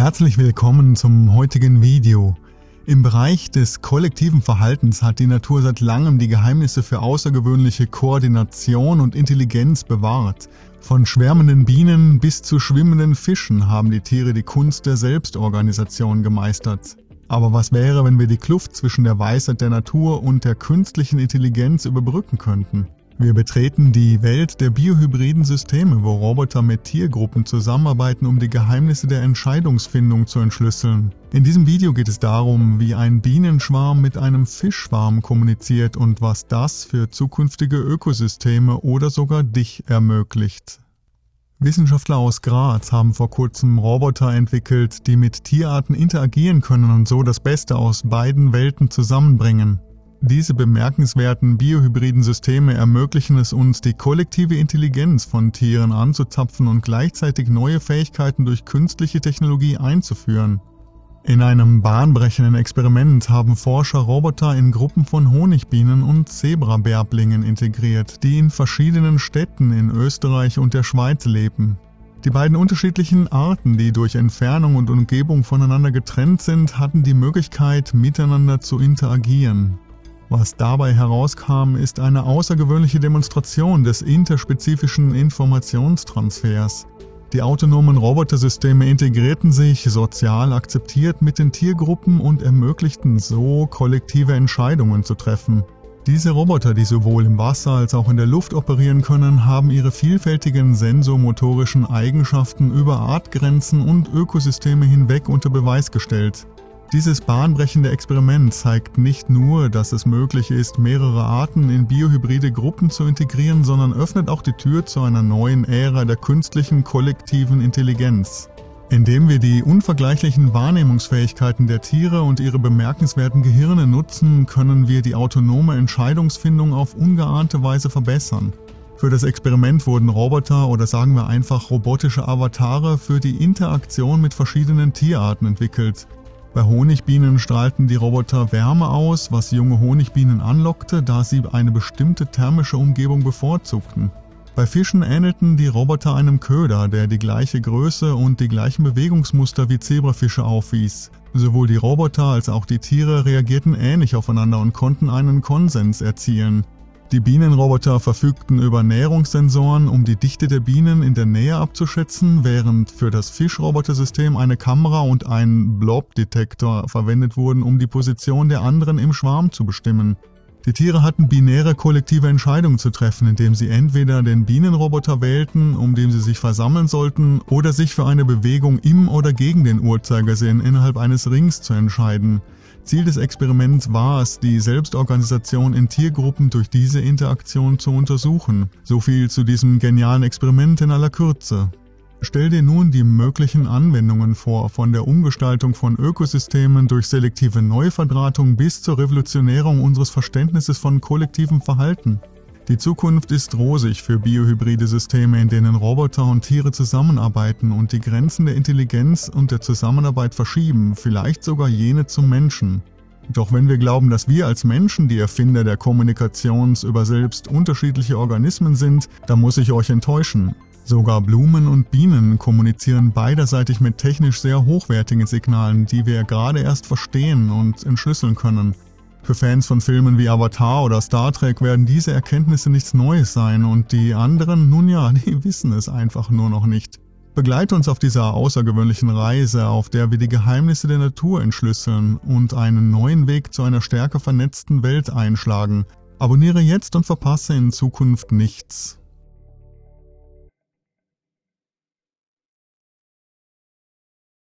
Herzlich willkommen zum heutigen Video. Im Bereich des kollektiven Verhaltens hat die Natur seit langem die Geheimnisse für außergewöhnliche Koordination und Intelligenz bewahrt. Von schwärmenden Bienen bis zu schwimmenden Fischen haben die Tiere die Kunst der Selbstorganisation gemeistert. Aber was wäre, wenn wir die Kluft zwischen der Weisheit der Natur und der künstlichen Intelligenz überbrücken könnten? Wir betreten die Welt der biohybriden Systeme, wo Roboter mit Tiergruppen zusammenarbeiten, um die Geheimnisse der Entscheidungsfindung zu entschlüsseln. In diesem Video geht es darum, wie ein Bienenschwarm mit einem Fischschwarm kommuniziert und was das für zukünftige Ökosysteme oder sogar dich ermöglicht. Wissenschaftler aus Graz haben vor kurzem Roboter entwickelt, die mit Tierarten interagieren können und so das Beste aus beiden Welten zusammenbringen. Diese bemerkenswerten biohybriden Systeme ermöglichen es uns, die kollektive Intelligenz von Tieren anzuzapfen und gleichzeitig neue Fähigkeiten durch künstliche Technologie einzuführen. In einem bahnbrechenden Experiment haben Forscher Roboter in Gruppen von Honigbienen und Zebrabärblingen integriert, die in verschiedenen Städten in Österreich und der Schweiz leben. Die beiden unterschiedlichen Arten, die durch Entfernung und Umgebung voneinander getrennt sind, hatten die Möglichkeit, miteinander zu interagieren. Was dabei herauskam, ist eine außergewöhnliche Demonstration des interspezifischen Informationstransfers. Die autonomen Robotersysteme integrierten sich sozial akzeptiert mit den Tiergruppen und ermöglichten so, kollektive Entscheidungen zu treffen. Diese Roboter, die sowohl im Wasser als auch in der Luft operieren können, haben ihre vielfältigen sensomotorischen Eigenschaften über Artgrenzen und Ökosysteme hinweg unter Beweis gestellt. Dieses bahnbrechende Experiment zeigt nicht nur, dass es möglich ist, mehrere Arten in biohybride Gruppen zu integrieren, sondern öffnet auch die Tür zu einer neuen Ära der künstlichen kollektiven Intelligenz. Indem wir die unvergleichlichen Wahrnehmungsfähigkeiten der Tiere und ihre bemerkenswerten Gehirne nutzen, können wir die autonome Entscheidungsfindung auf ungeahnte Weise verbessern. Für das Experiment wurden Roboter oder sagen wir einfach robotische Avatare für die Interaktion mit verschiedenen Tierarten entwickelt. Bei Honigbienen strahlten die Roboter Wärme aus, was junge Honigbienen anlockte, da sie eine bestimmte thermische Umgebung bevorzugten. Bei Fischen ähnelten die Roboter einem Köder, der die gleiche Größe und die gleichen Bewegungsmuster wie Zebrafische aufwies. Sowohl die Roboter als auch die Tiere reagierten ähnlich aufeinander und konnten einen Konsens erzielen. Die Bienenroboter verfügten über Näherungssensoren, um die Dichte der Bienen in der Nähe abzuschätzen, während für das Fischrobotersystem eine Kamera und ein Blob-Detektor verwendet wurden, um die Position der anderen im Schwarm zu bestimmen. Die Tiere hatten binäre kollektive Entscheidungen zu treffen, indem sie entweder den Bienenroboter wählten, um den sie sich versammeln sollten, oder sich für eine Bewegung im oder gegen den Uhrzeigersinn innerhalb eines Rings zu entscheiden. Ziel des Experiments war es, die Selbstorganisation in Tiergruppen durch diese Interaktion zu untersuchen. So viel zu diesem genialen Experiment in aller Kürze. Stell dir nun die möglichen Anwendungen vor, von der Umgestaltung von Ökosystemen durch selektive Neuverdrahtung bis zur Revolutionierung unseres Verständnisses von kollektivem Verhalten. Die Zukunft ist rosig für biohybride Systeme, in denen Roboter und Tiere zusammenarbeiten und die Grenzen der Intelligenz und der Zusammenarbeit verschieben, vielleicht sogar jene zum Menschen. Doch wenn wir glauben, dass wir als Menschen die Erfinder der Kommunikations über selbst unterschiedliche Organismen sind, dann muss ich euch enttäuschen. Sogar Blumen und Bienen kommunizieren beiderseitig mit technisch sehr hochwertigen Signalen, die wir gerade erst verstehen und entschlüsseln können. Für Fans von Filmen wie Avatar oder Star Trek werden diese Erkenntnisse nichts Neues sein und die anderen, nun ja, die wissen es einfach nur noch nicht. Begleite uns auf dieser außergewöhnlichen Reise, auf der wir die Geheimnisse der Natur entschlüsseln und einen neuen Weg zu einer stärker vernetzten Welt einschlagen. Abonniere jetzt und verpasse in Zukunft nichts.